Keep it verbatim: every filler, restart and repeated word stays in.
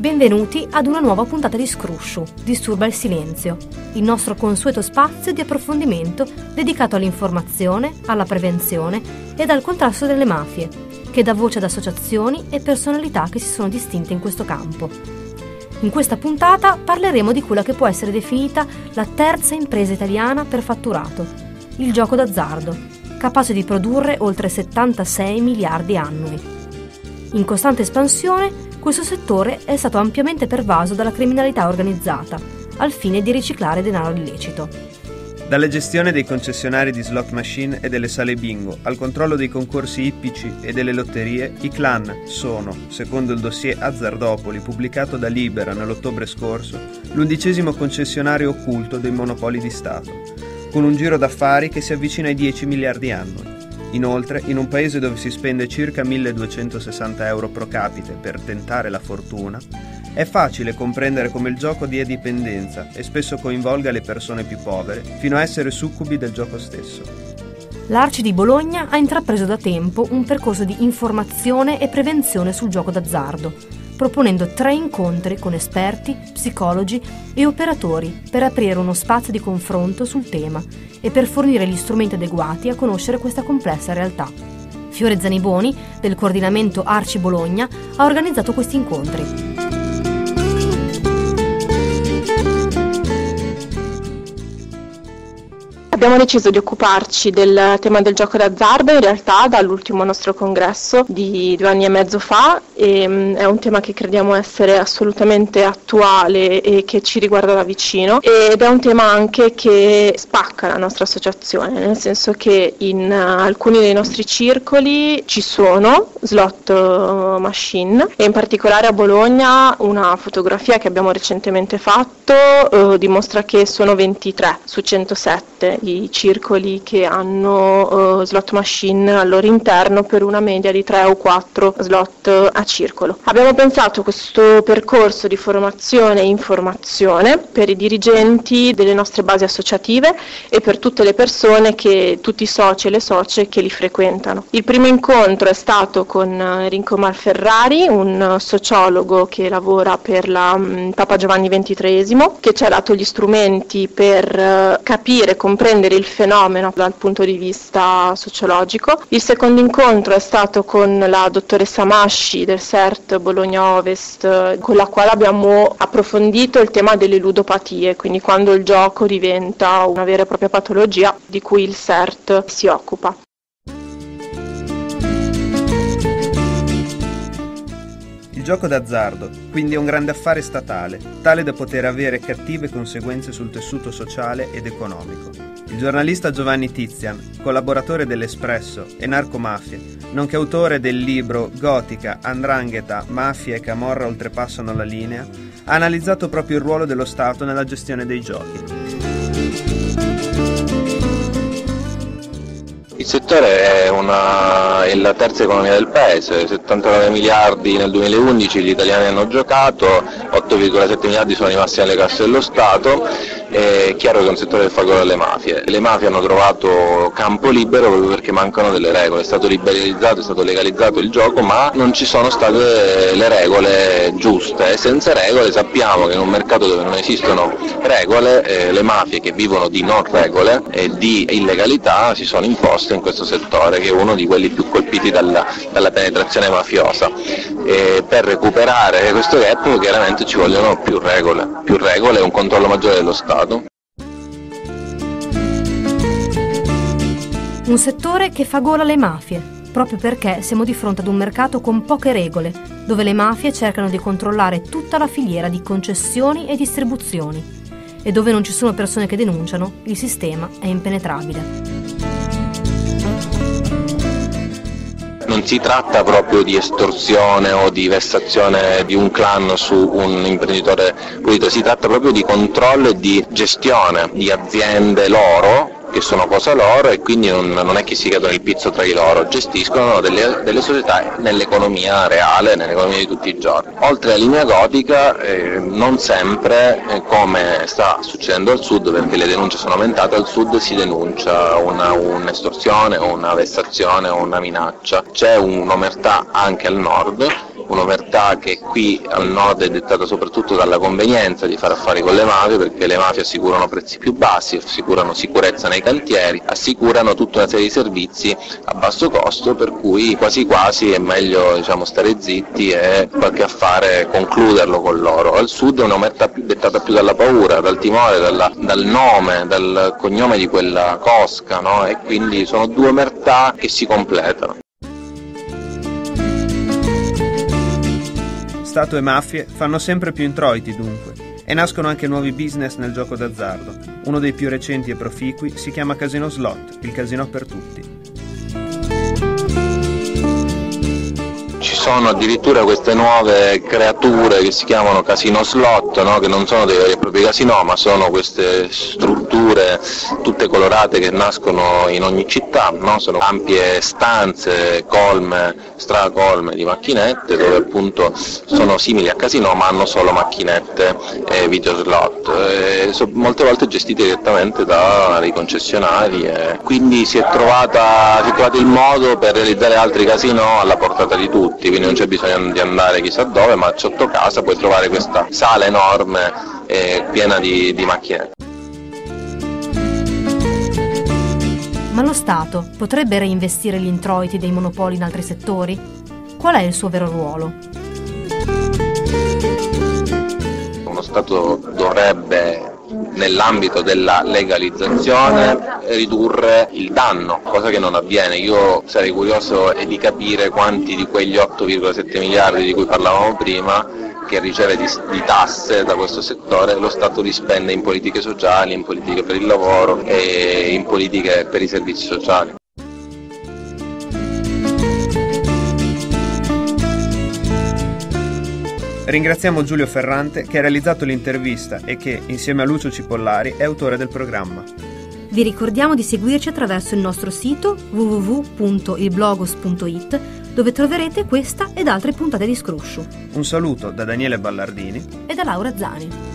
Benvenuti ad una nuova puntata di Scruscio, Disturba il Silenzio, il nostro consueto spazio di approfondimento dedicato all'informazione, alla prevenzione ed al contrasto delle mafie, che dà voce ad associazioni e personalità che si sono distinte in questo campo. In questa puntata parleremo di quella che può essere definita la terza impresa italiana per fatturato, il gioco d'azzardo, capace di produrre oltre settantasei miliardi annui. In costante espansione, questo settore è stato ampiamente pervaso dalla criminalità organizzata, al fine di riciclare denaro illecito. Dalle gestione dei concessionari di slot machine e delle sale bingo al controllo dei concorsi ippici e delle lotterie, i clan sono, secondo il dossier Azzardopoli pubblicato da Libera nell'ottobre scorso, l'undicesimo concessionario occulto dei monopoli di Stato, con un giro d'affari che si avvicina ai dieci miliardi annui. Inoltre, in un paese dove si spende circa milleduecentosessanta euro pro capite per tentare la fortuna, è facile comprendere come il gioco dia dipendenza e spesso coinvolga le persone più povere, fino a essere succubi del gioco stesso. L'Arci di Bologna ha intrapreso da tempo un percorso di informazione e prevenzione sul gioco d'azzardo, proponendo tre incontri con esperti, psicologi e operatori per aprire uno spazio di confronto sul tema e per fornire gli strumenti adeguati a conoscere questa complessa realtà. Fiore Zaniboni, del coordinamento Arci Bologna, ha organizzato questi incontri. Abbiamo deciso di occuparci del tema del gioco d'azzardo in realtà dall'ultimo nostro congresso di due anni e mezzo fa e um, è un tema che crediamo essere assolutamente attuale e che ci riguarda da vicino ed è un tema anche che spacca la nostra associazione, nel senso che in uh, alcuni dei nostri circoli ci sono slot uh, machine e in particolare a Bologna una fotografia che abbiamo recentemente fatto uh, dimostra che sono ventitré su centosette i circoli che hanno uh, slot machine al loro interno per una media di tre o quattro slot a circolo. Abbiamo pensato a questo percorso di formazione e informazione per i dirigenti delle nostre basi associative e per tutte le persone che, tutti i soci e le socie che li frequentano. Il primo incontro è stato con Enrico Malferrari, un sociologo che lavora per la um, Papa Giovanni ventitreesimo, che ci ha dato gli strumenti per uh, capire, comprendere il fenomeno dal punto di vista sociologico. Il secondo incontro è stato con la dottoressa Masci del C E R T Bologna Ovest, con la quale abbiamo approfondito il tema delle ludopatie, quindi quando il gioco diventa una vera e propria patologia di cui il C E R T si occupa. Il gioco d'azzardo, quindi è un grande affare statale, tale da poter avere cattive conseguenze sul tessuto sociale ed economico. Il giornalista Giovanni Tizian, collaboratore dell'Espresso e narcomafie, nonché autore del libro Gotica, Andrangheta, Mafia e Camorra oltrepassano la linea, ha analizzato proprio il ruolo dello Stato nella gestione dei giochi. Il settore è, una, è la terza economia del paese, settantanove miliardi nel duemilaundici gli italiani hanno giocato, otto virgola sette miliardi sono rimasti nelle casse dello Stato. È chiaro che è un settore che fa gola alle mafie. Le mafie hanno trovato campo libero proprio perché mancano delle regole, è stato liberalizzato, è stato legalizzato il gioco, ma non ci sono state le regole giuste e senza regole sappiamo che in un mercato dove non esistono regole eh, le mafie che vivono di non regole e di illegalità si sono imposte in questo settore che è uno di quelli più colpiti dalla, dalla penetrazione mafiosa. E per recuperare questo gap chiaramente ci vogliono più regole, più regole e un controllo maggiore dello Stato. Un settore che fa gola alle mafie, proprio perché siamo di fronte ad un mercato con poche regole, dove le mafie cercano di controllare tutta la filiera di concessioni e distribuzioni, e dove non ci sono persone che denunciano, il sistema è impenetrabile. Non si tratta proprio di estorsione o di vessazione di un clan su un imprenditore pulito, si tratta proprio di controllo e di gestione di aziende loro che sono cosa loro e quindi non, non è che si cadono il pizzo tra di loro, gestiscono delle, delle società nell'economia reale, nell'economia di tutti i giorni. Oltre alla linea gotica eh, non sempre, eh, come sta succedendo al sud, perché le denunce sono aumentate, al sud si denuncia una, un'estorsione o una vessazione o una minaccia, c'è un'omertà anche al nord un'omertà che qui al nord è dettata soprattutto dalla convenienza di fare affari con le mafie, perché le mafie assicurano prezzi più bassi, assicurano sicurezza nei cantieri, assicurano tutta una serie di servizi a basso costo, per cui quasi quasi è meglio, diciamo, stare zitti e qualche affare concluderlo con loro. Al sud è un'omertà più dettata più dalla paura, dal timore, dalla, dal nome, dal cognome di quella cosca, no? E quindi sono due omertà che si completano. Stato e mafie fanno sempre più introiti dunque, e nascono anche nuovi business nel gioco d'azzardo. Uno dei più recenti e proficui si chiama Casino Slot, il casino per tutti. Ci sono addirittura queste nuove creature che si chiamano casino slot, no? Che non sono dei veri e propri casino, ma sono queste strutture tutte colorate che nascono in ogni città, no? Sono ampie stanze colme, stracolme di macchinette, dove appunto sono simili a casino ma hanno solo macchinette e videoslot, e so, molte volte gestite direttamente dai concessionari, e quindi si è, trovata, si è trovato il modo per realizzare altri casino alla portata di tutti. Quindi non c'è bisogno di andare chissà dove, ma sotto casa puoi trovare questa sala enorme e piena di, di macchinette. Ma lo Stato potrebbe reinvestire gli introiti dei monopoli in altri settori? Qual è il suo vero ruolo? Uno Stato dovrebbe, nell'ambito della legalizzazione, ridurre il danno, cosa che non avviene. Io sarei curioso di capire quanti di quegli otto virgola sette miliardi di cui parlavamo prima, che riceve di, di tasse da questo settore, lo Stato li spende in politiche sociali, in politiche per il lavoro e in politiche per i servizi sociali. Ringraziamo Giulio Ferrante che ha realizzato l'intervista e che, insieme a Lucio Cipollari, è autore del programma. Vi ricordiamo di seguirci attraverso il nostro sito w w w punto il blogos punto i t, dove troverete questa ed altre puntate di Scruscio. Un saluto da Daniele Ballardini e da Laura Zani.